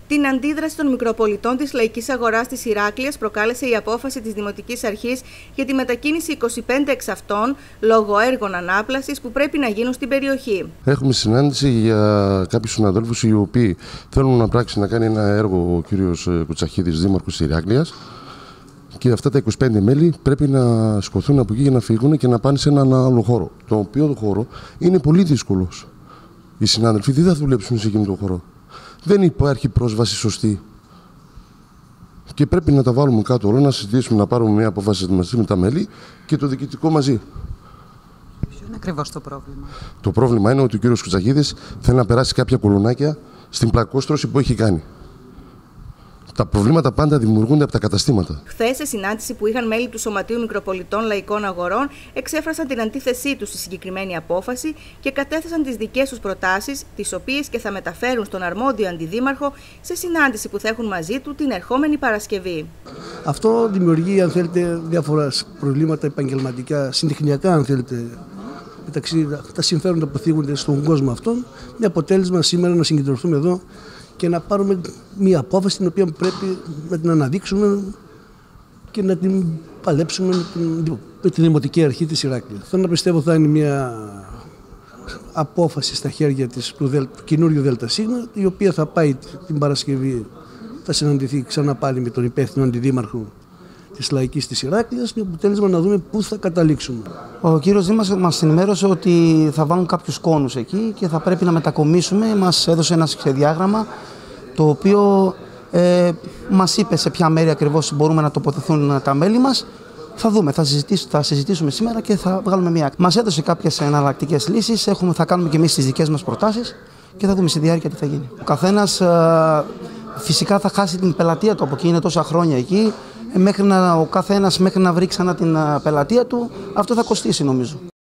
Την αντίδραση των μικροπολιτών της Λαϊκής Αγοράς της Ηράκλειας προκάλεσε η απόφαση της Δημοτικής Αρχής για τη μετακίνηση 25 εξ αυτών λόγω έργων ανάπλασης που πρέπει να γίνουν στην περιοχή. Έχουμε συνάντηση για κάποιους συναδέλφους οι οποίοι θέλουν να πράξει να κάνει ένα έργο ο κύριος Κουτσαχίδης, δήμαρχος της Ηράκλειας. Και αυτά τα 25 μέλη πρέπει να σηκωθούν από εκεί για να φύγουν και να πάνε σε έναν άλλο χώρο. Το οποίο χώρο είναι πολύ δύσκολος. Οι συνάδελφοι δεν θα δουλέψουν σε εκείνο το χώρο. Δεν υπάρχει πρόσβαση σωστή. Και πρέπει να τα βάλουμε κάτω όλα, να συζητήσουμε, να πάρουμε μια απόφαση μαζί με τα μέλη και το διοικητικό μαζί. Ποιο είναι ακριβώς το πρόβλημα? Το πρόβλημα είναι ότι ο κύριος Κουτσαχίδης θέλει να περάσει κάποια κολονάκια στην πλακόστρωση που έχει κάνει. Τα προβλήματα πάντα δημιουργούνται από τα καταστήματα. Χθες, σε συνάντηση που είχαν μέλη του Σωματείου Μικροπολιτών Λαϊκών Αγορών, εξέφρασαν την αντίθεσή τους στη συγκεκριμένη απόφαση και κατέθεσαν τις δικές τους προτάσεις, τις οποίες και θα μεταφέρουν στον αρμόδιο αντιδήμαρχο σε συνάντηση που θα έχουν μαζί του την ερχόμενη Παρασκευή. Αυτό δημιουργεί, αν θέλετε, διάφορα προβλήματα επαγγελματικά, συντεχνιακά, αν θέλετε, μεταξύ τα συμφέροντα που θίγονται στον κόσμο αυτόν, με αποτέλεσμα σήμερα να συγκεντρωθούμε εδώ και να πάρουμε μια απόφαση την οποία πρέπει να την αναδείξουμε και να την παλέψουμε με την Δημοτική Αρχή της Ηράκλειας. Θέλω να πιστεύω θα είναι μια απόφαση στα χέρια του καινούριου ΔΣ, η οποία θα πάει την Παρασκευή, θα συναντηθεί ξανά πάλι με τον υπεύθυνο αντιδήμαρχο της Λαϊκής της Ηράκλειας, με αποτέλεσμα να δούμε πού θα καταλήξουμε. Ο κύριος Δήμαρχος μας ενημέρωσε ότι θα βάλουν κάποιους κόνους εκεί και θα πρέπει να μετακομίσουμε. Μας έδωσε ένα σχεδιάγραμμα το οποίο μας είπε σε ποια μέρη ακριβώς μπορούμε να τοποθεθούν τα μέλη μας. Θα δούμε, θα συζητήσουμε σήμερα και θα βγάλουμε μια. Μας έδωσε κάποιες εναλλακτικές λύσεις, θα κάνουμε και εμείς τις δικές μας προτάσεις και θα δούμε στη διάρκεια τι θα γίνει. Ο καθένας φυσικά θα χάσει την πελατεία του, από εκεί είναι τόσα χρόνια εκεί. Ο καθένας μέχρι να βρει ξανά την πελατεία του, αυτό θα κοστίσει νομίζω.